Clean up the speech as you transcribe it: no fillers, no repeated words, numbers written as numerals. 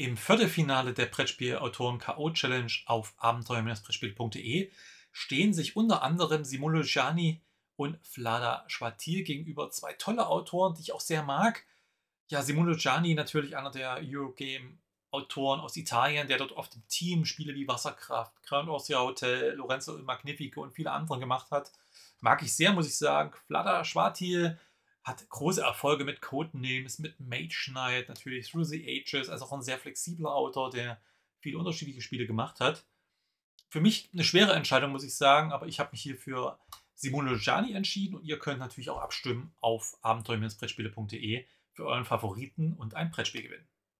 Im Viertelfinale der Brettspielautoren K.O. Challenge auf abenteuer-brettspiele.de stehen sich unter anderem Simone Luciani und Vlada Chvátil gegenüber, zwei tolle Autoren, die ich auch sehr mag. Ja, Simone Luciani natürlich einer der Eurogame-Autoren aus Italien, der dort oft im Team Spiele wie Wasserkraft, Grand Austria Hotel, Lorenzo il Magnifico und viele andere gemacht hat. Mag ich sehr, muss ich sagen. Vlada Chvátil hat große Erfolge mit Codenames, mit Mage Knight, natürlich Through the Ages, also auch ein sehr flexibler Autor, der viele unterschiedliche Spiele gemacht hat. Für mich eine schwere Entscheidung, muss ich sagen, aber ich habe mich hier für Simone Luciani entschieden und ihr könnt natürlich auch abstimmen auf abenteuer-brettspiele.de für euren Favoriten und ein Brettspiel gewinnen.